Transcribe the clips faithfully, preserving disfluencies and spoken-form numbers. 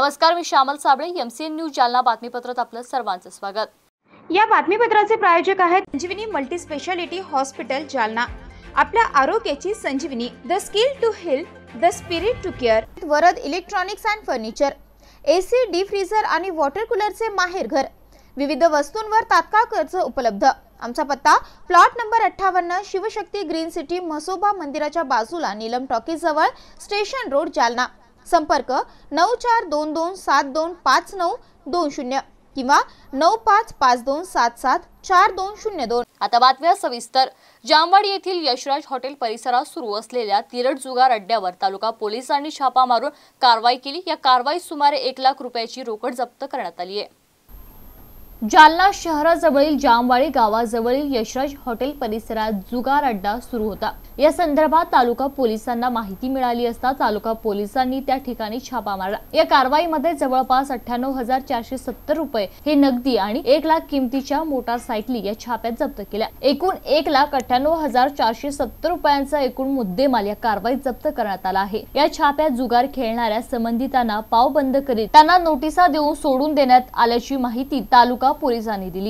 नमस्कार, मी Shyamal Sable, MCN news Jalna बातमीपत्रात आपलं सर्वांचं स्वागत। या बातमीपत्राचे प्रायोजक आहेत Sanjeevani multi specialty hospital Jalna. आपल्या आरोग्याची संजीवनी, the skill to heal, the spirit to care. Varad electronics and furniture, AC, deep freezer आणि वॉटर कूलरचे माहेर घर। विविध वस्तूंवर तात्काळ कर्ज उपलब्ध। आमचा पत्ता प्लॉट नंबर अठ्ठावन्न, शिवशक्ती ग्रीन सिटी, म्हसोबा मंदिराच्या बाजूला, नीलम टॉकीज जवळ, स्टेशन रोड, जालना। संपर्क नऊ चार दोन दोन सात दोन पाच नऊ दोन शून्य किंवा नऊ पाच पाच दोन सात सात चार दोन शून्य दोन। आता बातम्या सविस्तर। जामवाडी येथील यशराज हॉटेल परिसरात सुरू असलेल्या तिरड जुगार अड्ड्यावर तालुका पोलिसांनी छापा मारून कारवाई केली। या कारवाईत सुमारे एक लाख रुपयाची रोकड जप्त करण्यात आली आहे। जालना शहराजवळील जामवाडी गावाजवळील यशराज हॉटेल परिसरात जुगार अड्डा सुरू होता। या संदर्भात तालुका पोलिसांना माहिती मिळाली असता तालुका पोलिसांनी त्या ठिकाणी छापा मारला। या कारवाईमध्ये जवळपास अठ्ठ्याण्णव हजार चारशे सत्तर रुपये हे नगदी आणि एक लाख किमतीच्या मोटारसायकली या छाप्यात जप्त केल्या। एकूण एक लाख अठ्ठ्याण्णव हजार चारशे सत्तर रुपयांचा एकूण मुद्देमाल या कारवाईत जप्त करण्यात आला आहे। या छाप्यात जुगार खेळणाऱ्या संबंधितांना पाव बंद करीत त्यांना नोटिसा देऊन सोडून देण्यात आल्याची माहिती तालुका पोलिसांनी दिली।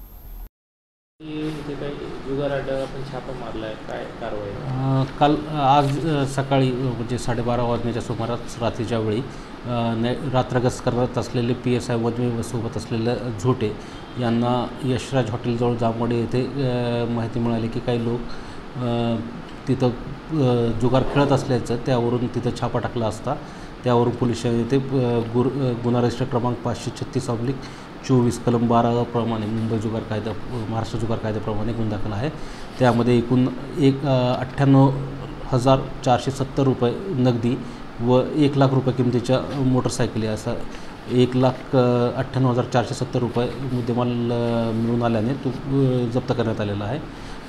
इथे काही जुगार अड्डा आपण छापा मारलाय, काय कारवाई? काल आज सकाळी म्हणजे साडेबारा वाजण्याच्या सुमारास रात्रीच्या वेळी रात्रगस्त करत असलेले पी एस आय व सोबत असलेले झोटे यांना यशराज हॉटेलजवळ जामवाडी येथे माहिती मिळाली की काही लोक तिथं जुगार खेळत असल्याचं, त्यावरून तिथं छापा टाकला असता त्यावरून पोलिसांनी ते गुर गुन्हा रजिस्टर क्रमांक पाचशे छत्तीस ऑब्लिक चोवीस कलम बारा प्रमाणे मुंबई जुगार कायदा महाराष्ट्र जुगार कायद्याप्रमाणे गुन्हा दाखल आहे। त्यामध्ये एकूण एक अठ्ठ्याण्णव हजार चारशे सत्तर रुपये नगदी व एक लाख रुपये किमतीच्या मोटरसायकली असा एक लाख अठ्ठ्याण्णव हजार चारशे सत्तर रुपये मुद्देमाल मिळून आल्याने तो जप्त करण्यात आलेला आहे।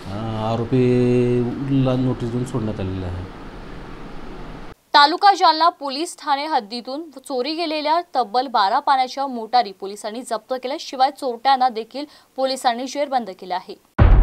आरोपीला नोटीस देऊन सोडण्यात आलेला आहे। तालुका जालना पोलीस ठाणे हद्दीतून चोरी गेलेल्या तब्बल बारा पाण्याच्या मोटारी पोलिसांनी जप्त केल्या। शिवाय चोरट्यांना देखील पोलिसांनी जेरबंद केले आहे।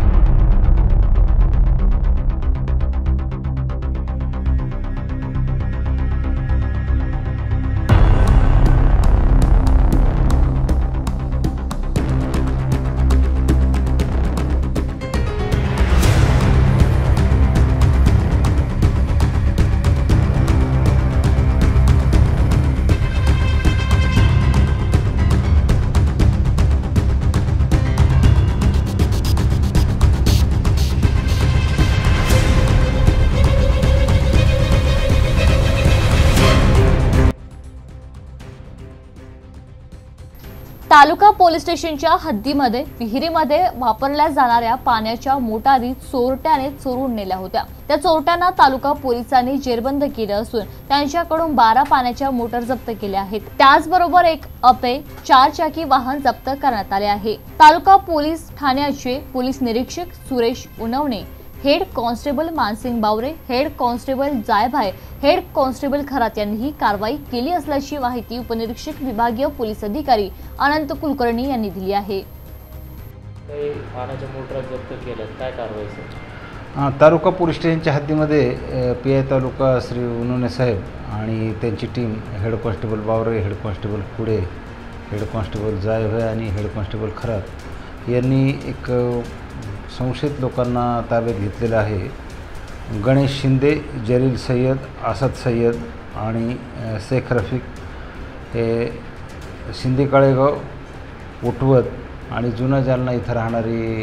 तालुका पोलीस स्टेशनच्या हद्दीमध्ये विहिरीमध्ये वापरल्या जाणाऱ्या पाण्याच्या मोटारी चोरट्याने चोरून नेल्या होत्या। त्या चोरट्यांना तालुका पोलिसांनी जेरबंद केले असून त्यांच्याकडून बारा पाण्याच्या मोटार जप्त केल्या आहेत। त्याचबरोबर एक अपे चार चाकी वाहन जप्त करण्यात आले आहे। तालुका पोलीस ठाण्याचे पोलीस निरीक्षक Suresh Unawane, head constable Mansing Baware, head constable Jaybhai, head constable Kharat यांनी ही कारवाई केली असल्याची माहिती उपनिरीक्षक विभागीय पोलीस अधिकारी अनंत कुलकर्णी यांनी दिली आहे। पाण्याच्या मोटार जप्त केल्या, काय कारवाई सर? तालुका पोलीस स्टेशनच्या हद्दीमध्ये पी आय तालुका श्री उनवणे साहेब आणि त्यांची team, head constable Baware, head constable Pudhe, head constable Jaybhai आणि हेड कॉन्स्टेबल खरात यांनी एक संशयित लोकांना ताब्यात घेतलेलं आहे। गणेश शिंदे, जलील सय्यद, असद सय्यद आणि शेख रफिक हे शिंदे काळेगाव, उठवत आणि जुना जालना इथं राहणारी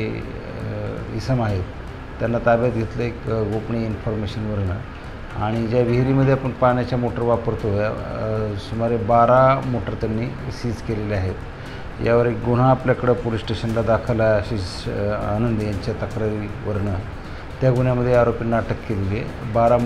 इसम आहेत। त्यांना ताब्यात घेतलं एक गोपनीय इन्फॉर्मेशनवरनं। आणि ज्या विहिरीमध्ये आपण पाण्याच्या मोटर वापरतो सुमारे बारा मोटर त्यांनी सीज केलेले आहेत। यावर एक गुन्हा आपल्याकडं पोलीस स्टेशनला दाखल आहे आशिष आनंद यांच्या तक्रारीवरनं। त्या गुन्ह्यामध्ये आरोपींना अटक केलेली आहे। बारा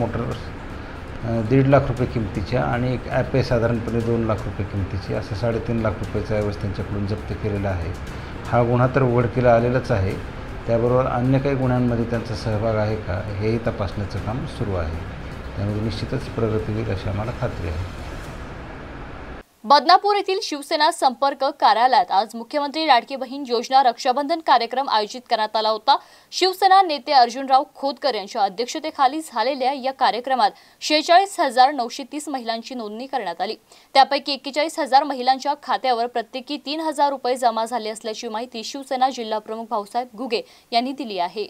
मोटर दीड लाख रुपये किमतीच्या आणि एक ॲपे साधारणपणे दोन लाख रुपये किमतीची असं साडेतीन लाख रुपयाचा ऐवज त्यांच्याकडून जप्त केलेला आहे। हा गुन्हा तर उघडकीला आलेलाच आहे, त्याबरोबर अन्य काही गुन्ह्यांमध्ये त्यांचा सहभाग आहे का हेही तपासण्याचं काम सुरू आहे। त्यामध्ये निश्चितच प्रगती होईल अशी आम्हाला खात्री आहे। बदनापूर येथील शिवसेना संपर्क कार्यालयात आज मुख्यमंत्री लाडकी बहीण योजना रक्षाबंधन कार्यक्रम आयोजित करण्यात आला होता। शिवसेना नेते अर्जुनराव खोतकर यांच्या अध्यक्षतेखाली झालेल्या या कार्यक्रमात शेहेचाळीस हजार नऊशे तीस महिलांची नोंदणी करण्यात आली। त्यापैकी एक्केचाळीस हजार महिलांच्या खात्यावर प्रत्येकी तीन हजार रुपये जमा झाले असल्याची माहिती शिवसेना जिल्हा प्रमुख भाऊसाहेब घुगे यांनी दिली आहे।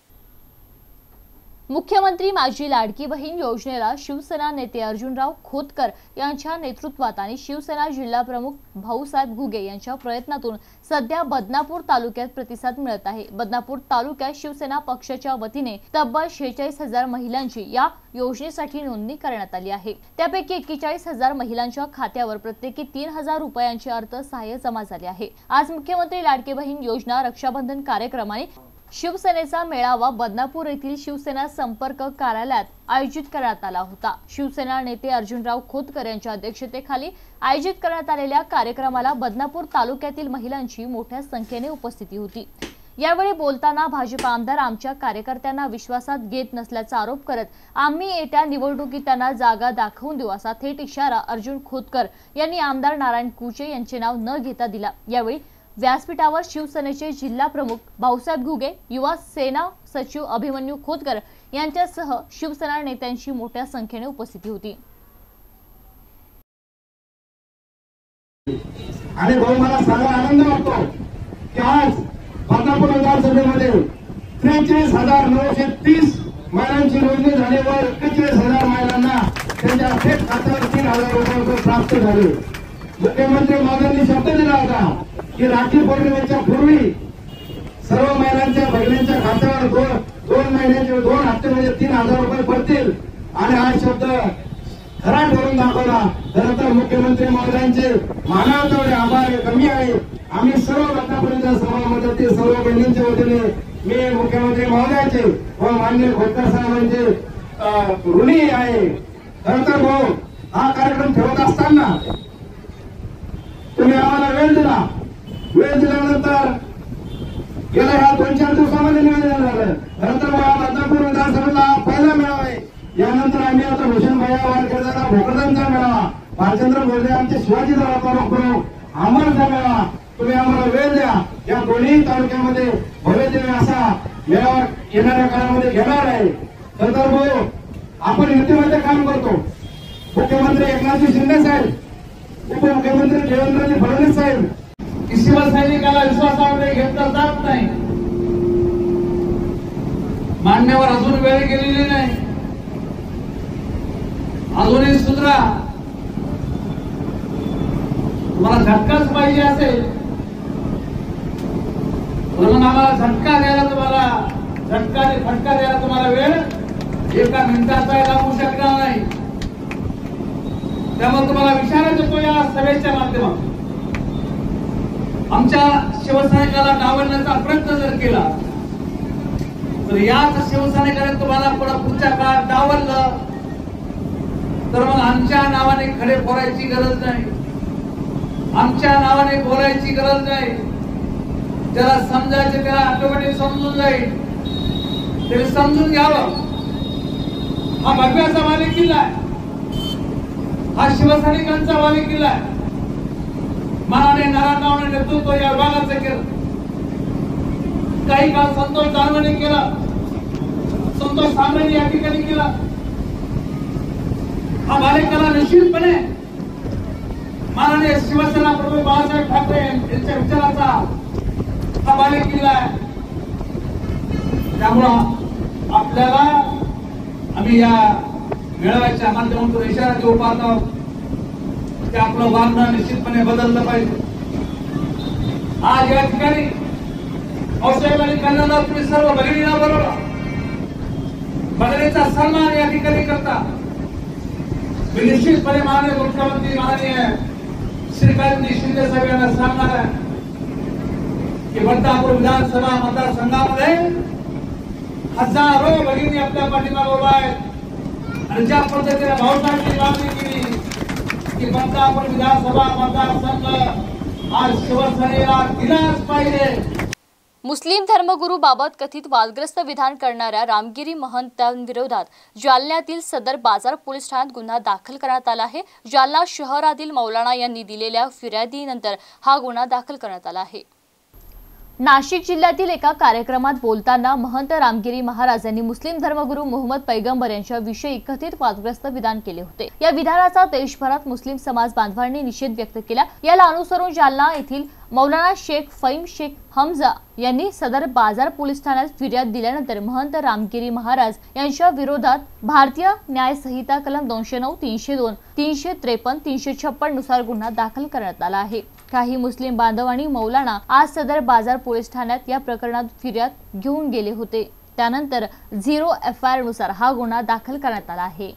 मुख्यमंत्री माझी लाडकी बहीण योजनेला शिवसेना नेते अर्जुनराव खोतकर यांच्या नेतृत्वात आणि शिवसेना जिल्हा प्रमुख भाऊसाहेब घुगे यांच्या प्रयत्नातून सध्या बदनापूर तालुक्यात प्रतिसाद मिळत आहे। बदनापूर तालुक्यात शिवसेना पक्षाच्या वतीने तब्बल शेहेचाळीस हजार महिलांची या योजनेसाठी नोंदणी करण्यात आली आहे। त्यापैकी एक्केचाळीस हजार महिलांच्या खात्यावर प्रत्येकी तीन हजार रुपयांचे अर्थसहाय्य जमा झाले आहे। आज मुख्यमंत्री लाडकी बहीण योजना रक्षाबंधन कार्यक्रमाने शिवसेनेचा मेळावा बदनापूर येथील शिवसेना संपर्क कार्यालयात आयोजित करण्यात आला होता। शिवसेना नेते अर्जुनराव खोतकर यांच्या अध्यक्षतेखाली आयोजित करण्यात आलेल्या कार्यक्रमाला बदनापूर तालुक्यातील महिलांची मोठ्या संख्येने उपस्थिती होती। यावेळी बोलताना भाजप आमदार आमच्या कार्यकर्त्यांना विश्वासात घेत नसल्याचा आरोप करत आम्ही येत्या निवडणुकीत त्यांना जागा दाखवून देऊ असा थेट इशारा अर्जुन खोतकर यांनी आमदार नारायण कुचे यांचे नाव न घेता दिला। यावेळी व्यासपीठावर शिवसेनेचे जिल्हा प्रमुख भाऊसाहेब घुगे, युवा सेना सचिव अभिमन्यू खोतकर यांच्यासह शिवसेना नेत्यांची मोठ्या संख्येने उपस्थिती होती। आणि भाऊ मला सांगा आनंद वाटतो की आज बदनापूर विधानसभेमध्ये त्रेचाळीस हजार नऊशे तीस महिलांची नोंदणी झाल्यावर एक्केचाळीस हजार महिलांना त्यांच्या थेट खात्यावर तीन हजार रुपये प्राप्त झाले। मुख्यमंत्री महोदयांनी शब्द दिला होता की राखी पौर्णिमेच्या पूर्वी सर्व महिलांच्या बहिणींच्या खात्यावर दोन दोन महिन्याचे दोन हप्ते म्हणजे तीन हजार रुपये पडतील आणि हा शब्द खरा ठरून दाखवला। त्यानंतर मुख्यमंत्री महोदयांचे मानावर तेवढे आभार कमी आहे। आम्ही सर्व बदनापूरच्या समाजातील सर्व बहिणींच्या वतीने मी मुख्यमंत्री महोदयाचे व माननीय खोतकर साहेबांचे ऋणी आहे। त्यानंतर भाऊ हा कार्यक्रम ठेवत असताना तुम्ही आम्हाला वेळ दिला। वेळ दिल्यानंतर गेल्या ह्या दोन चार दिवसामध्ये नियोजन झालं। नंतर बदनापूर विधानसभेला पहिला मेळावा आहे। यानंतर आम्ही आता भूषण भैया वारकरचा भोकरदांचा मेळावा, भालचंद्र बोलले आमचे शिवाजी रावचा प्रमुख आमरचा मेळावा, तुम्ही आम्हाला वेळ द्या। या दोन्ही तालुक्यामध्ये भव्यदिव्य असा मेळावा येणाऱ्या काळामध्ये घेणार आहे। नंतर भाऊ आपण युतीमध्ये काम करतो। मुख्यमंत्री एकनाथ शिंदे साहेब, उपमुख्यमंत्री देवेंद्रजी फडणवीस साहेब, शिवसैनिकाला विश्वासामध्ये घेतलं जात नाही। मांडण्यावर अजून वेळ गेलेली नाही, अजूनही सुधरा। तुम्हाला झटकाच पाहिजे असेल म्हणून आम्हाला झटका द्यायला तुम्हाला झटका फटका द्यायला तुम्हाला वेळ एका मिनिटाचा लागू शकणार नाही। त्यामुळे तुम्हाला विचारण्यात येतो या सभेच्या माध्यमातून आमच्या शिवसैनिकाला डावलण्याचा प्रयत्न जर केला तर याच शिवसैनिकाने तुम्हाला पुढच्या काळात डावललं तर मग आमच्या नावाने खडे फोडायची गरज नाही, आमच्या नावाने बोलायची गरज नाही। ज्याला समजायचे त्याला ऑटोमॅटिक समजून जाईल, त्याला समजून घ्यावं। हा भगव्याचा मालिक किल्ला आहे, हा शिवसैनिकांचा मालिक किल्ला आहे। माननीय नारायणरावने नेतृत्व या विभागाचं केलं, काही काळ संतोष दानवेने केला, संतोष सांबरेने या ठिकाणी केला। हा मालिकाला निश्चितपणे माननीय शिवसेना प्रमुख बाळासाहेब ठाकरे यांच्या विचाराचा हा मालिक किल्ला आहे। त्यामुळं आपल्याला आम्ही या मेळाव्याच्या माध्यमातून इशारा देऊ पाहतो की आपलं वागणं निश्चितपणे बदललं पाहिजे। आज या ठिकाणी औषध आणि कल्याणाला तुम्ही सर्व भगिनींना बरोबर भगिनीचा सन्मान या ठिकाणी करता। मी निश्चितपणे माननीय मुख्यमंत्री माननीय श्रीकांतजी शिंदे साहेब यांना सांगणार आहे की बदनापूर विधानसभा मतदारसंघामध्ये हजारो भगिनी आपल्या पाठीमागे उभा आहेत आणि ज्या पद्धतीने भाऊसाहेबांनी मागणी केली की बदनापूर विधानसभा मतदारसंघ आज शिवसेनेला दिलाच पाहिजे। मुस्लिम धर्मगुरूबाबत कथित वादग्रस्त विधान करणाऱ्या रामगिरी महंतांविरोधात जालन्यातील सदर बाजार पोलीस ठाण्यात गुन्हा दाखल करण्यात आला आहे। जालना शहरातील मौलाना यांनी दिलेल्या फिर्यादीनंतर हा गुन्हा दाखल करण्यात आला आहे। नाशिक जिल्ह्यातील एका कार्यक्रमात बोलताना महंत रामगिरी महाराज यांनी मुस्लिम धर्मगुरू मोहम्मद पैगंबर यांच्याविषयी कथित वादग्रस्त विधान केले होते। या विधानाचा देशभरात मुस्लिम समाज बांधवांनी निषेध व्यक्त केला। याला अनुसरून जालना येथील मौलाना शेख फहीम शेख हमजा यांनी सदर बाजार पोलीस ठाण्यात फिर्याद दिल्यानंतर महंत रामगिरी महाराज यांच्या विरोधात भारतीय न्याय संहिता कलम दोनशे नऊ तीनशे दोन तीनशे त्रेपन्न तीनशे छप्पन नुसार गुन्हा दाखल करण्यात आला आहे। काही मुस्लिम बांधव आणि मौलाना आज सदर बाजार पोलीस ठाण्यात या प्रकरणात फिर्याद घेऊन गेले होते। त्यानंतर झिरो एफ आय आर नुसार हा गुन्हा दाखल करण्यात आला आहे।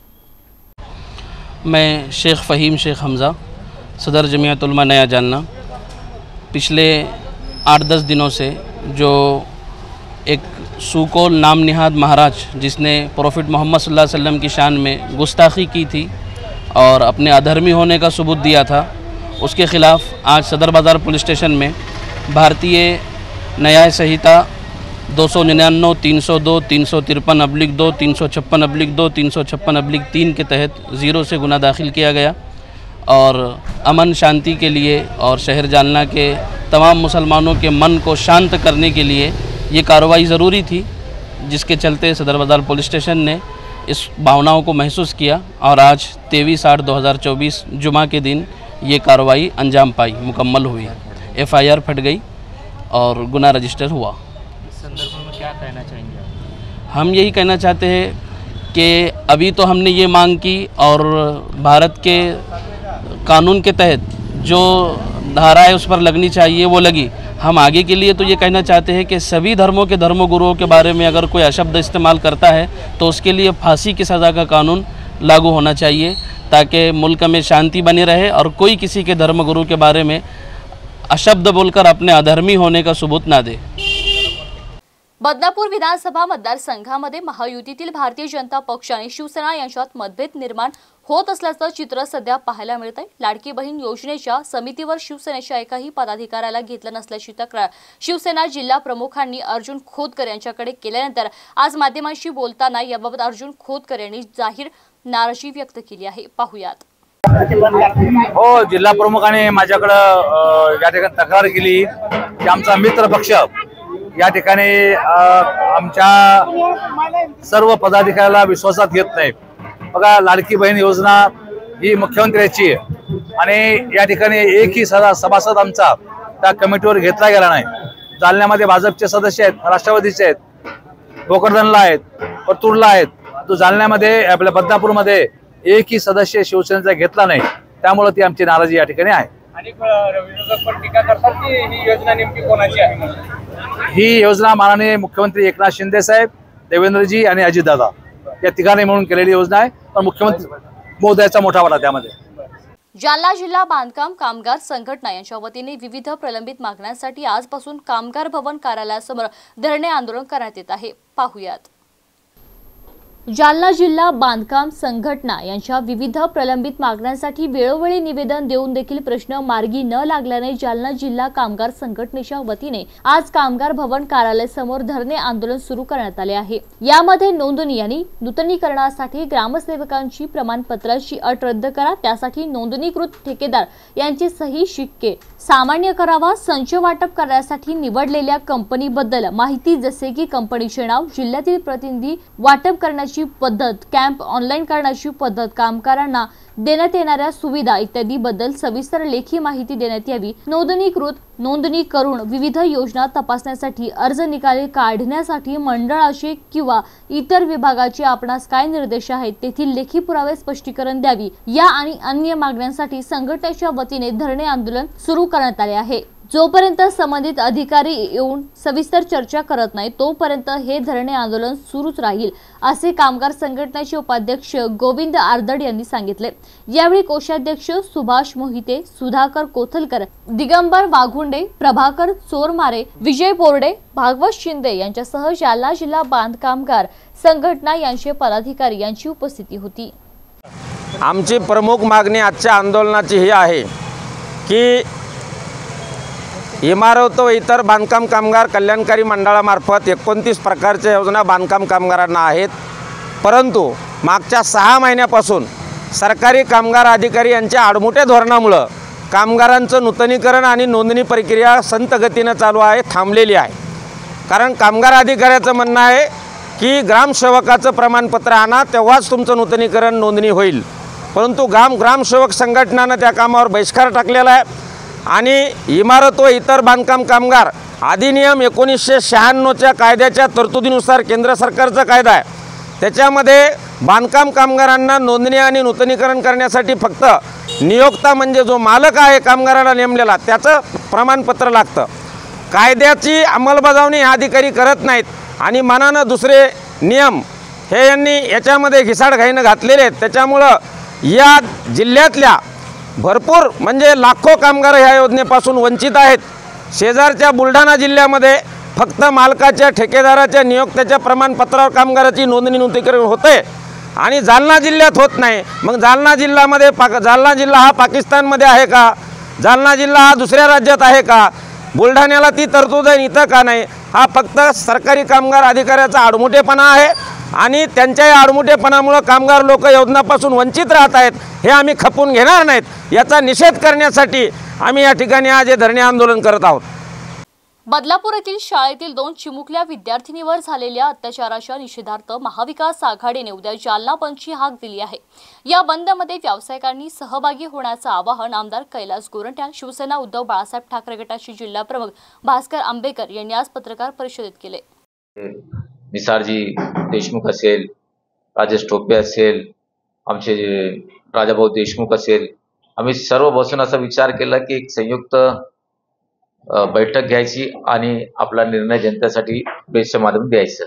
मैं शेख फहीम शेख हमजा, सदर जमीयत उलमा नया जालना, पिछले आठ दस दिनों से जो एक सुकोल नाम निहाद महाराज जिसने प्रॉफिट मोहम्मद सल्लल्लाहु अलैहि वसल्लम की शान में गुस्ताखी की थी और अपने अधर्मी होने का सबूत दिया था, उसके ख़िलाफ़ आज सदर बाज़ार पुलिस स्टेशन में भारतीय न्याय संहिता दो सौ निन्यानवे तीन सौ दो तीन सौ तिरपन अब्लिक दो तीन सौ छप्पन अब्लिक दो तीन सौ छप्पन अब्लिक तीन के तहत ज़ीरो से गुना दाखिल किया गया और अमन शांति के लिए और शहर जालना के तमाम मुसलमानों के मन को शांत करने के लिए ये कार्रवाई ज़रूरी थी, जिसके चलते सदर बाज़ार पुलिस स्टेशन ने इस भावनाओं को महसूस किया और आज तेईस आठ दो हज़ार चौबीस जुमा के दिन ये कार्रवाई अंजाम पाई, मुकम्मल हुई, एफ आई आर फट गई और गुना रजिस्टर हुआ। इस संदर्भ में क्या कहना चाहेंगे? हम यही कहना चाहते हैं कि अभी तो हमने ये मांग की और भारत के कानून के तहत जो धारा है उस पर लगनी चाहिए वो लगी। हम आगे के लिए तो ये कहना चाहते हैं कि सभी धर्मों के धर्मगुरुओं के बारे में अगर कोई अशब्द इस्तेमाल करता है तो उसके लिए फांसी की सज़ा का कानून लागू होना चाहिए, ताकि मुल्क में शांति बनी रहे और कोई किसी के धर्मगुरु के बारे में अशब्द बोलकर अपने अधर्मी होने का सबूत ना दे। बदनापूर विधानसभा मतदारसंघामध्ये महायुतीतील भारतीय जनता पक्ष आणि शिवसेना यांच्यात मतभेद निर्माण होत असल्याचं चित्र सध्या पाहायला मिळत आहे। लाडकी बहीण योजनेच्या समितीवर शिवसेनेच्या एकाही पदाधिकाऱ्याला घेतलं नसल्याची तक्रार शिवसेना जिल्हा प्रमुखांनी अर्जुन खोतकर यांच्याकडे केल्यानंतर आज माध्यमांशी बोलताना याबाबत अर्जुन खोतकर यांनी जाहीर नाराजी व्यक्त केली आहे। पाहूयात। हो, जिल्हा प्रमुखाने माझ्याकडे या ठिकाणी तक्रार केली की आमचा मित्र पक्ष या ठिकाणी आमच्या सर्व पदाधिकाऱ्याला विश्वासात घेत नाही। बघा, लाडकी बहीण योजना ही मुख्यमंत्र्याची आहे आणि या ठिकाणी एकही सदा सभासद आमचा त्या कमिटीवर घेतला गेला नाही। जालन्यामध्ये भाजपचे सदस्य आहेत, राष्ट्रवादीचे आहेत, भोकरदनला आहेत, परतूरला आहेत, तो जालन्यामध्ये आपल्या बदनापूरमध्ये एकही सदस्य शिवसेनेचा घेतला नाही, त्यामुळे ती आमची नाराजी या ठिकाणी आहे। अनेक विरोधक पण टीका करतात की ही योजना नेमकी कोणाची आहे? ही योजना माननीय मुख्यमंत्री एकनाथ शिंदे साहेब, देवेंद्रजी आणि अजितदादा या तिघांनी म्हणून केलेली योजना आहे, पण मुख्यमंत्री महोदयाचा मोठा वाटा त्यामध्ये। जालना जिल्हा बांधकाम कामगार संघटना यांच्या वतीने विविध प्रलंबित मागण्यांसाठी आजपासून कामगार भवन कार्यालयासमोर धरणे आंदोलन करण्यात येत आहे। पाहूयात। जालना जिल्हा बांधकाम संघटना यांच्या विविध प्रलंबित मागण्यांसाठी वेळोवेळी निवेदन देऊन देखील प्रश्न मार्गी न लागल्याने जालना जिल्हा कामगार संघटनेच्या वतीने आज कामगार भवन कार्यालय समोर धरणे आंदोलन सुरू करण्यात आले आहे। यामध्ये नोंदणी आणि नूतनीकरणासाठी ग्रामसेवकांची प्रमाणपत्राची अट रद्द करा, त्यासाठी नोंदणीकृत ठेकेदार यांची सही शिक्के सामान्य करावा, संच वाटप करण्यासाठी निवडलेल्या कंपनीबद्दल माहिती जसे की कंपनीचे नाव, जिल्ह्यातील प्रतिनिधी, वाटप करण्याची पद्धत, कॅम्प ऑनलाईन करण्याची पद्धत, कामगारांना देण्यात येणाऱ्या सुविधा इत्यादी बद्दल सविस्तर लेखी माहिती देण्यात यावी। नोंदणीकृत नोंदणी करून विविध योजना तपासण्यासाठी अर्ज निकाली काढण्यासाठी मंडळाचे किंवा इतर विभागाचे आपणास काय निर्देश आहेत तेथील लेखी पुरावे स्पष्टीकरण द्यावी। या आणि अन्य मागण्यांसाठी संघटनेच्या वतीने धरणे आंदोलन सुरू करण्यात आले आहे। जोपर्यंत संबंधित अधिकारी येऊन सविस्तर चर्चा करत नाही तोपर्यंत हे धरणे आंदोलन सुरूच राहील, असे कामगार संघटनेचे उपाध्यक्ष गोविंद आर्दड यांनी सांगितले। यावेळी कोषाध्यक्ष सुभाष मोहिते, सुधाकर कोथलकर, दिगंबर वाघुंडे, प्रभाकर चोरमारे, विजय बोर्डे, भागवत शिंदे यांच्यासह जालना जिल्हा बांधकामगार संघटना यांचे पदाधिकारी यांची उपस्थिती होती। आमची प्रमुख मागणी आजच्या आंदोलनाची ही आहे की इमारत व इतर बांधकाम कामगार कल्याणकारी मंडळामार्फत एकोणतीस प्रकारच्या योजना बांधकाम कामगारांना आहेत, परंतु मागच्या सहा महिन्यापासून सरकारी कामगार अधिकारी यांच्या आडमुठ्या धोरणामुळं कामगारांचं नूतनीकरण आणि नोंदणी प्रक्रिया संत गतीनं चालू आहे, थांबलेली आहे. कारण कामगार अधिकाऱ्याचं म्हणणं आहे की ग्रामसेवकाचं प्रमाणपत्र आणा, तेव्हाच तुमचं नूतनीकरण नोंदणी होईल. परंतु ग्राम ग्रामसेवक संघटनानं त्या कामावर बहिष्कार टाकलेला आहे आणि इमारत व इतर बांधकाम कामगार अधिनियम एकोणीसशे शहाण्णवच्या कायद्याच्या तरतुदीनुसार केंद्र सरकारचा कायदा आहे, त्याच्यामध्ये बांधकाम कामगारांना नोंदणी आणि नूतनीकरण करण्यासाठी फक्त नियोक्ता म्हणजे जो मालक आहे कामगाराला नेमलेला त्याचं प्रमाणपत्र लागतं. कायद्याची अंमलबजावणी हे अधिकारी करत नाहीत आणि मनानं दुसरे नियम हे यांनी याच्यामध्ये घिसाडघाईनं घातलेले आहेत. त्याच्यामुळं या जिल्ह्यातल्या भरपूर म्हणजे लाखो कामगार ह्या योजनेपासून वंचित आहेत. शेजारच्या बुलढाणा जिल्ह्यामध्ये फक्त मालकाच्या ठेकेदाराच्या नियोक्त्याच्या प्रमाणपत्रावर कामगाराची नोंदणी नूतनीकरण होते आणि जालना जिल्ह्यात होत नाही. मग जालना जिल्ह्यामध्ये पाक जालना जिल्हा हा पाकिस्तानमध्ये आहे का? जालना जिल्हा हा दुसऱ्या राज्यात आहे का? बुलढाण्याला ती तरतूद आहे, इथं का नाही? हा फक्त सरकारी कामगार अधिकाऱ्याचा आडमुठेपणा आहे आणि त्यांच्या या आडमुठेपणामुळं कामगार लोक योजनापासून वंचित राहत आहेत. हे आम्ही खपून घेणार नाहीत. याचा निषेध करण्यासाठी आम्ही या ठिकाणी आज हे धरणे आंदोलन करत आहोत. बदलापूर येथील शाळेतील दोन चिमुकल्या विद्यार्थिनीवर झालेल्या अत्याचाराच्या निषेधार्थ महाविकास आघाडीने उद्या जालना बंदची हाक दिली आहे. या बंदमध्ये व्यावसायिकांनी सहभागी होण्याचं आवाहन आमदार कैलास गोरंट्याल, शिवसेना उद्धव बाळासाहेब ठाकरे गटाचे जिल्हा प्रमुख भास्कर आंबेकर यांनी आज पत्रकार परिषदेत केले. निसारजी देशमुख असेल, राजेश टोपे असेल, आमचे राजाभाऊ देशमुख असेल, आम्ही सर्व बसून असा विचार केला की एक संयुक्त बैठक घ्यायची आणि आपला निर्णय जनतेसाठी प्रेसच्या माध्यमातून द्यायचं.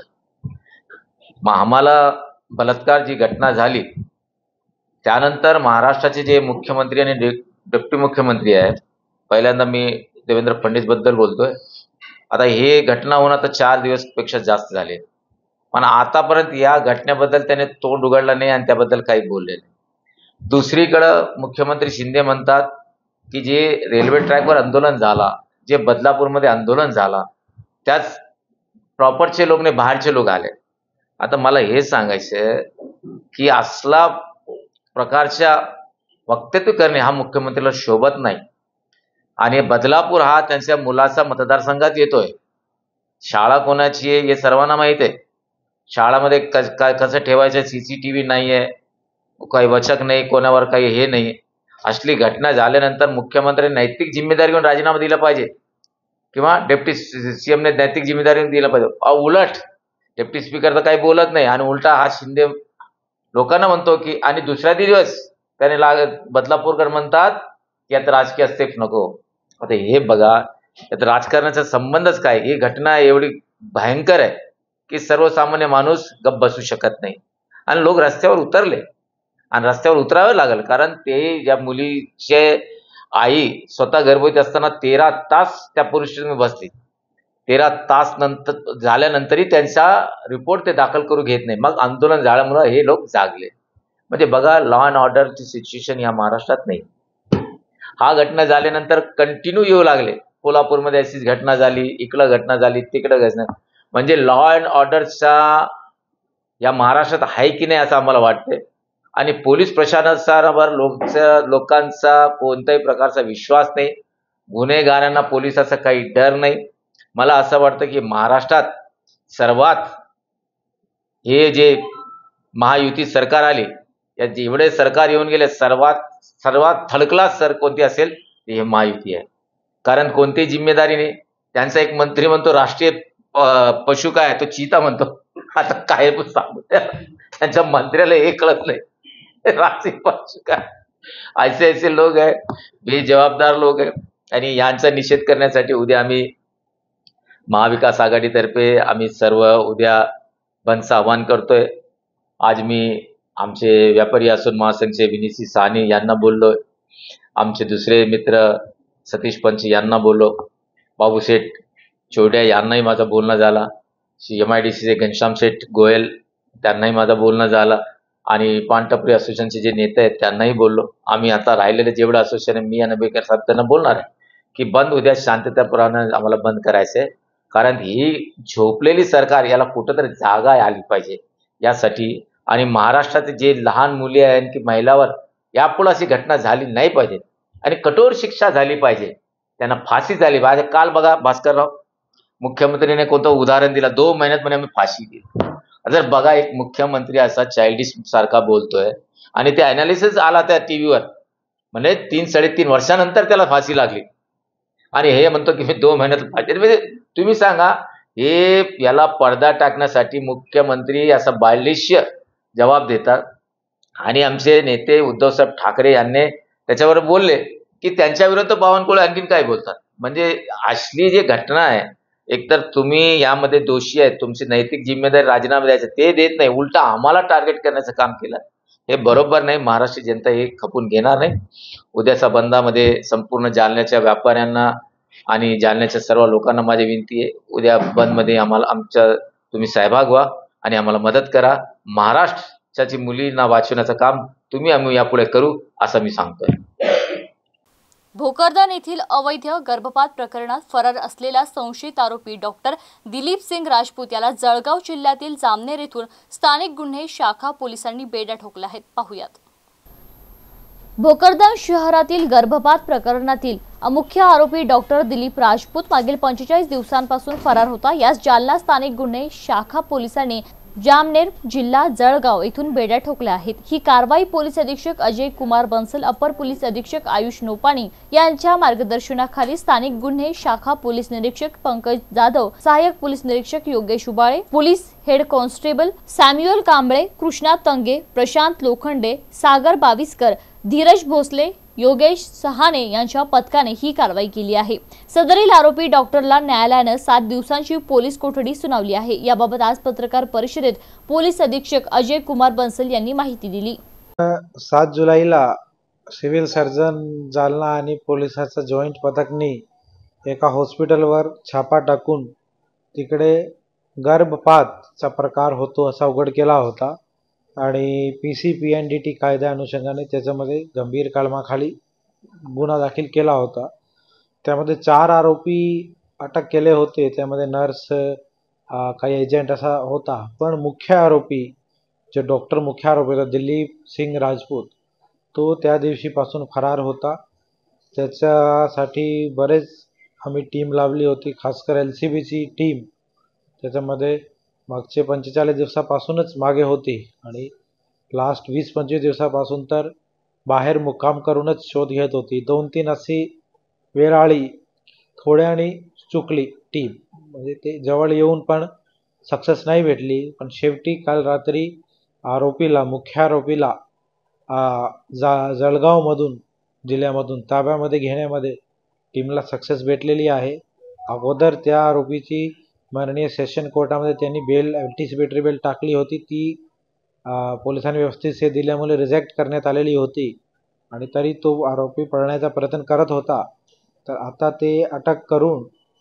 मग आम्हाला बलात्कार जी घटना झाली त्यानंतर महाराष्ट्राचे जे मुख्यमंत्री आणि डेप्युटी मुख्यमंत्री आहेत, पहिल्यांदा मी देवेंद्र फडणवीस बद्दल बोलतोय. आता हे घटना होऊन आता चार दिवस पेक्षा जास्त झाले, पण आतापर्यंत या घटनेबद्दल त्याने तोंड उघडलं नाही आणि त्याबद्दल काही बोलले नाही. दुसरीकडं मुख्यमंत्री शिंदे म्हणतात की जे रेल्वे ट्रॅकवर आंदोलन झाला, जे बदलापूरमध्ये आंदोलन झाला, त्याच प्रॉपरचे लोक नाही बाहेरचे लोक आले. आता मला हे सांगायचं की असला प्रकारच्या वक्तव्य करणे हा मुख्यमंत्र्याला शोभत नाही. आणि बदलापूर हा त्यांच्या मुलाचा मतदारसंघात येतोय. शाळा कोणाची आहे हे सर्वांना माहित आहे. शाळामध्ये कसं ठेवायचं, सीसीटीव्ही नाही आहे, काही वचक नाही, कोणावर काही हे नाही. असली घटना झाल्यानंतर मुख्यमंत्र्यांनी नैतिक जिम्मेदारी घेऊन राजीनामा दिला पाहिजे किंवा डेप्टी सीएमने नैतिक जिम्मेदारी घेऊन दिला पाहिजे. उलट डेप्टी स्पीकर तर काही बोलत नाही आणि उलटा हा शिंदे लोकांना म्हणतो की, आणि दुसऱ्या दिवस त्याने लाग बदलापूरकर म्हणतात की आता राजकीय हस्तक्षेप नको. आता हे बघा, आता राजकारणाचा संबंधच काय? ही घटना एवढी भयंकर आहे की सर्वसामान्य माणूस गप्प बसू शकत नाही आणि लोक रस्त्यावर उतरले आणि रस्त्यावर उतरावं लागेल. कारण ते ज्या मुलीचे आई स्वतः गर्भवती असताना तेरा तास त्या पोलीस स्टेशनमध्ये बसली. तेरा तास नंतर झाल्यानंतरही त्यांचा रिपोर्ट ते दाखल करू घेत नाही. मग आंदोलन झाल्यामुळं हे लोक जागले. म्हणजे बघा, लॉ अँड ऑर्डरची सिच्युएशन या महाराष्ट्रात नाही. हा घटना झाल्यानंतर कंटिन्यू येऊ लागले. कोल्हापूरमध्ये अशीच घटना झाली, इकडं घटना झाली, तिकडं घटना. म्हणजे लॉ अँड ऑर्डरचा या महाराष्ट्रात आहे की नाही असं आम्हाला वाटतंय. आणि पोलीस प्रशासनावर लोकचा लोकांचा कोणत्याही प्रकारचा विश्वास नाही. गुन्हेगारांना पोलिसाचा काही डर नाही. मला असं वाटतं की महाराष्ट्रात सर्वात हे जे महायुती सरकार आली, या जेवढे सरकार येऊन गेले सर्वात सर्वात थडकला सर कोणती असेल हे महायुती आहे. कारण कोणतीही जिम्मेदारी नाही. त्यांचा एक मंत्री म्हणतो राष्ट्रीय पशु काय, तो चीता म्हणतो. आता काय सांगू, त्यांच्या मंत्र्याला हे कळत नाही राष्ट्रीय पशु काय. ऐसे ऐसे लोक आहे, बेजबाबदार लोक आहे. आणि यांचा निषेध करण्यासाठी उद्या आम्ही महाविकास आघाडीतर्फे आम्ही सर्व उद्या बंदचं आवाहन करतोय. आज मी आमचे व्यापारी असून महासंघचे विनीसी साहनी यांना बोललोय. आमचे दुसरे मित्र सतीश पंच यांना बोललो. बाबूशेठ चोड्या यांनाही माझा बोलणं झाला. एम आय डी सीचे घनश्याम शेठ गोयल त्यांनाही माझा बोलणं झालं. आणि पानटपरी असोसिएशनचे जे नेते आहेत त्यांनाही बोललो. आम्ही आता राहिलेले जेवढं असोसिएशन मी आणि बेकर साहेब त्यांना बोलणार आहे की बंद उद्या शांततापूर्वक आम्हाला बंद करायचं आहे, कारण ही झोपलेली सरकार याला कुठंतरी जागा आली पाहिजे यासाठी. आणि महाराष्ट्रात जे लहान मुली आहेत की महिलावर यापुढे अशी घटना झाली नाही पाहिजे आणि कठोर शिक्षा झाली पाहिजे, त्यांना फाशी झाली पाहिजे. काल बघा भास्करराव, मुख्यमंत्रीने कोणतं उदाहरण दिलं, दोन महिन्यात म्हणे आम्ही फाशी दिली. जर बघा एक मुख्यमंत्री असा चाइल्डिश सारखा बोलतोय आणि ते अनालिसिस आला त्या टीव्हीवर, म्हणजे तीन साडेतीन वर्षानंतर त्याला फाशी लागली आणि हे म्हणतो की मी दोन महिन्यात फाशी. म्हणजे तुम्ही सांगा, हे याला पडदा टाकण्यासाठी मुख्यमंत्री असा बालिश जबाब देतात. आणि आमचे नेते उद्धवसाहेब ठाकरे यांनी त्याच्यावर बोलले की त्यांच्या विरुद्ध बावनकुळे आणखीन काय बोलतात. म्हणजे असली जी घटना आहे, एकतर तुम्ही यामध्ये दोषी आहेत, तुमची नैतिक जिम्मेदारी राजीनामा द्यायचं ते देत नाही, उलटा आम्हाला टार्गेट करण्याचं काम केलं. हे बरोबर नाही. महाराष्ट्र जनता हे खपून घेणार नाही. उद्याच्या बंदामध्ये संपूर्ण जालन्याच्या व्यापाऱ्यांना आणि जालन्याच्या सर्व लोकांना माझी विनंती आहे, उद्या बंदमध्ये आम्हाला आमच्या तुम्ही सहभाग व्हा आणि आम्हाला मदत करा. महाराष्ट्राची मुलींना वाचवण्याचं काम तुम्ही आम्ही यापुढे करू असं मी सांगतोय. भोकरदन येथील अवैध गर्भपात प्रकरणात फरार असलेला संशयित आरोपी डॉक्टर दिलीप सिंग राजपूत याला जळगाव जिल्ह्यातील जामनेर येथून स्थानिक गुन्हे शाखा पोलिसांनी बेड्या ठोकल्या आहेत. पाहुयात. भोकरदन शहरातील गर्भपात प्रकरणातील मुख्य आरोपी डॉक्टर दिलीप राजपूत मागील पंचेचाळीस दिवसांपासून फरार होता. यास जालना स्थानिक गुन्हे शाखा पोलिसांनी जामनेर जिल्हा जळगाव येथून बेड्या ठोकल्या आहेत. ही कारवाई पोलीस अधीक्षक अजय कुमार बन्सल, अपर पोलीस अधीक्षक आयुष नोपाणी यांच्या मार्गदर्शनाखाली स्थानिक गुन्हे शाखा पोलीस निरीक्षक पंकज जाधव, सहाय्यक पोलीस निरीक्षक Yogesh Ubale, police head constable Samuel Kamble, Krishna Tange, Prashant Lokhande, Sagar Bawiskar, Dhiraj Bhosale, Yogesh Sahane यांच्या पथकाने ही कारवाई केली आहे. सदरील आरोपी डॉक्टरला न्यायालयाने सात दिवसांची पोलीस कोठडी सुनावली आहे. याबाबत आज पत्रकार परिषदेत पोलीस अधीक्षक अजय कुमार बन्सल यांनी माहिती दिली. सात जुलैला सिव्हिल सर्जन जालना आणि पोलिसांच्या जॉईंट पथकनी एका हॉस्पिटलवर छापा टाकून तिकडे गर्भपातचा प्रकार होतो असा उघड केला होता आणि P C P N D T कायद्या अनुषंगाने त्याच्यामध्ये गंभीर कलमाखाली गुन्हा दाखल केला होता. त्यामध्ये चार आरोपी अटक केले होते, त्यामध्ये नर्स, काही एजंट असा होता. पण मुख्य आरोपी जे डॉक्टर मुख्य आरोपी होता दिलीप सिंग राजपूत, तो त्या दिवशीपासून फरार होता. त्याच्यासाठी बरेच आम्ही टीम लावली होती, खासकर एल सी बीची टीम त्याच्यामध्ये मागचे पंचेचाळीस दिवसापासूनच मागे होती आणि लास्ट वीस पंचवीस दिवसापासून तर बाहेर मुक्काम करूनच शोध घेत होती. दोन तीन अशी वेळ आली, थोड्याने चुकली टीम, म्हणजे ते जवळ येऊन पण सक्सेस नाही भेटली. पण शेवटी काल रात्री आरोपीला मुख्य आरोपीला जा जळगावमधून जिल्ह्यामधून ताब्यामध्ये घेण्यामध्ये टीमला सक्सेस भेटलेली आहे. अगोदर त्या आरोपीची माननीय सेशन कोर्टामध्ये त्यांनी बेल अँटिसिपेटरी बेल टाकली होती, ती पोलिसांनी व्यवस्थित दिल्यामुळे रिजेक्ट करण्यात आलेली होती आणि तरी तो आरोपी पळण्याचा प्रयत्न करत होता. तर आता ते अटक करून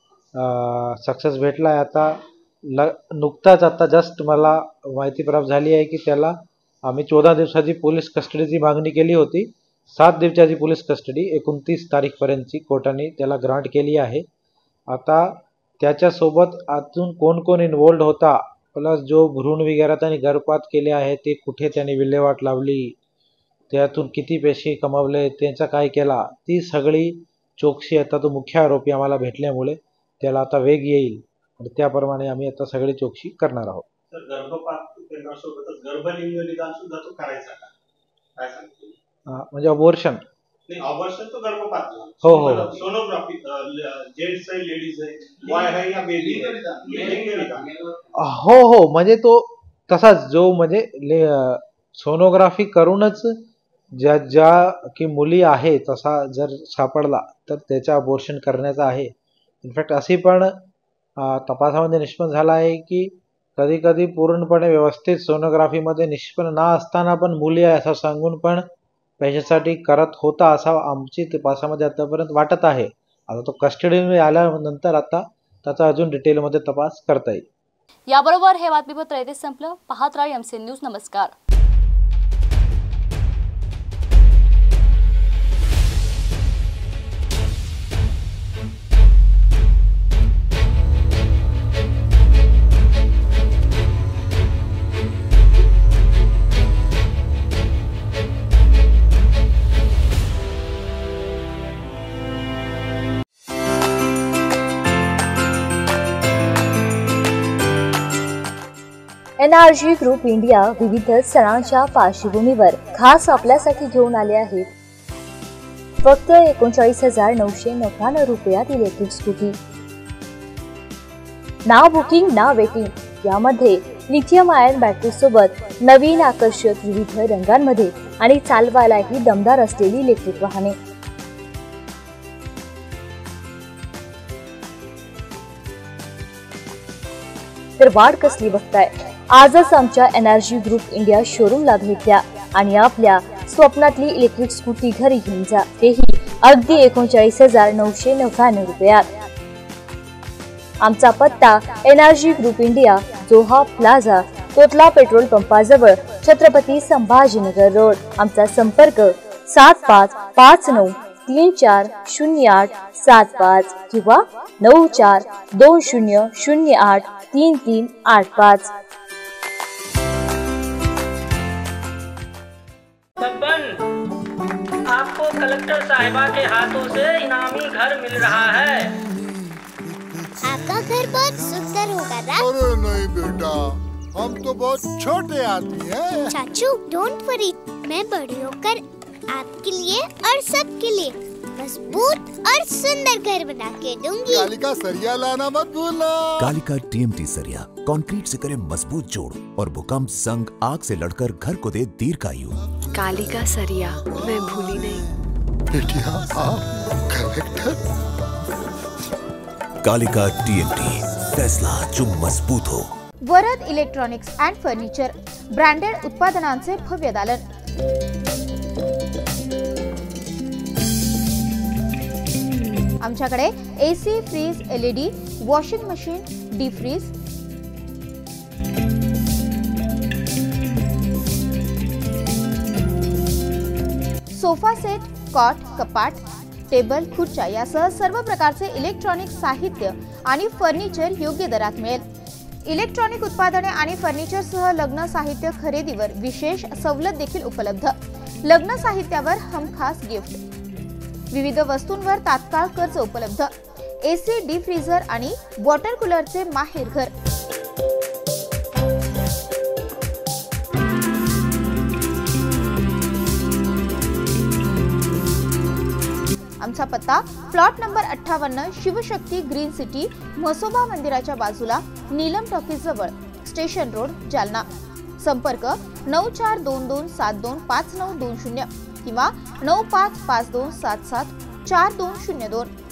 सक्सेस भेटला आहे. आता ल नुकताच आता जस्ट मला माहिती प्राप्त झाली आहे की त्याला आम्ही चौदा दिवसाची पोलीस कस्टडीची मागणी केली होती. सात दिवसाची पोलीस कस्टडी एकोणतीस तारीखपर्यंतची कोर्टाने त्याला ग्रांट केली आहे. आता त्याच्यासोबत अजून कोण कोण इन्वॉल्ड होता, प्लस जो भ्रूण वगैरे त्यांनी गर्भपात केले आहे ते कुठे त्यांनी विल्हेवाट लावली, त्यातून किती पैसे कमावले, त्यांचा काय केला, ती सगळी चौकशी आता तो मुख्य आरोपी आम्हाला भेटल्यामुळे त्याला आता वेग येईल आणि त्याप्रमाणे आम्ही आता सगळी चौकशी करणार आहोत. तर गर्भपात केंद्रासोबतच गर्भलिंग सुद्धा तो करायचा का, काय सांगतो? म्हणजे अबॉर्शन नाही, अबॉर्शन तो गर्भपात. हो हो, सोनोग्राफी जेंट्स आहे, लेडीज आहे, बॉय आहे या बेबी हो हो, म्हणजे तो तसाच जो म्हणजे सोनोग्राफी करूनच ज्या ज्या की मुली आहे तसा जर सापडला तर त्याचा अबॉर्शन करण्याचा आहे. इनफॅक्ट अशी पण तपासामध्ये निष्पन्न झाला आहे की कधी कधी पूर्णपणे व्यवस्थित सोनोग्राफीमध्ये निष्पन्न न असताना पण मुली आहे असं सांगून पण पैशासाठी करत होता असा आमची तपासामध्ये आतापर्यंत वाटत आहे. आता तो कस्टडीमध्ये आल्यानंतर आता त्याचा अजून डिटेलमध्ये तपास करता येईल. याबरोबर हे बातमीपत्र येथे संपलं. पाहत राहा एमसी न्यूज. नमस्कार. N R G group India विविध सणांच्या पार्श्वभूमीवर खास आपल्यासाठी घेऊन आले आहेत फक्त एकोणचाळीस हजार नऊशे नव्याण्णव रुपयात इलेक्ट्रिक स्कूटी. ना बुकिंग ना वेटिंग यामध्ये लिथियम आयन बॅटरी सोबत नवीन आकर्षक विविध रंगांमध्ये आणि चालवायलाही दमदार असलेली इलेक्ट्रिक वाहने. तर वाढ कसली बघताय, आजच आमच्या N R G group India शोरूमला भेट द्या आणि आपल्या स्वप्नातली इलेक्ट्रिक स्कूटी घरी घेऊन जा, तेही अगदी एकोणचाळीस हजार नऊशे नव्याण्णव रुपयात. आमचा पत्ता N R G group India, Joha plaza, Kotla petrol पंपाजवळ, छत्रपती संभाजीनगर रोड. आमचा संपर्क सात पाच पाच नऊ तीन चार शून्य आठ सात पाच किंवा नऊ चार दोन शून्य शून्य आठ तीन तीन आठ पाच. आपको कलेक्टर साहिबा के हाथों से इनामी घर मिल रहा है. आपका घर बहुत सुंदर होगा ना? अरे नहीं बेटा, हम तो बहुत छोटे आदमी हैं। चाचू डोंट वरी, मैं बड़ी होकर आपके लिए और सबके लिए मजबूत और सुंदर घर बना के दूंगी. कालिका सरिया लाना मत भूलना. कालिका टी एम टी सरिया कंक्रीट से करे मजबूत जोड़ और भूकंप संग आग से लड़कर घर को दे दीर्घायु. कालिका सरिया मैं भूली नहीं. बेटिया आप collector. Kalika T M T, फैसला जो मजबूत हो. Varad electronics and furniture branded उत्पादनांचे भव्य दालन. आमच्याकडे AC, fridge, LED, washing machine, deep fridge, sofa set, cot, कपाट, टेबल, खुर्च्या यासह सर्व प्रकारचे इलेक्ट्रॉनिक साहित्य आणि फर्निचर योग्य दरात मिळेल. इलेक्ट्रॉनिक उत्पादने आणि फर्निचरसह लग्न साहित्य खरेदीवर विशेष सवलत देखील उपलब्ध. लग्न साहित्यावर हमखास गिफ्ट, विविध वस्तूंवर तात्काळ कर्ज उपलब्ध. एसी, डीप फ्रीझर आणि वॉटर कूलरचे माहेर घर. आमचा पत्ता प्लॉट नंबर अठ्ठावन्न, शिवशक्ती ग्रीन सिटी, म्हसोबा मंदिराच्या बाजूला, नीलम टॉकीज जवळ, स्टेशन रोड, जालना. संपर्क नऊ चार दोन दोन सात दोन पाच नऊ दोन शून्य किंवा नऊ पाच पाच दोन सात सात चार दोन शून्य दोन.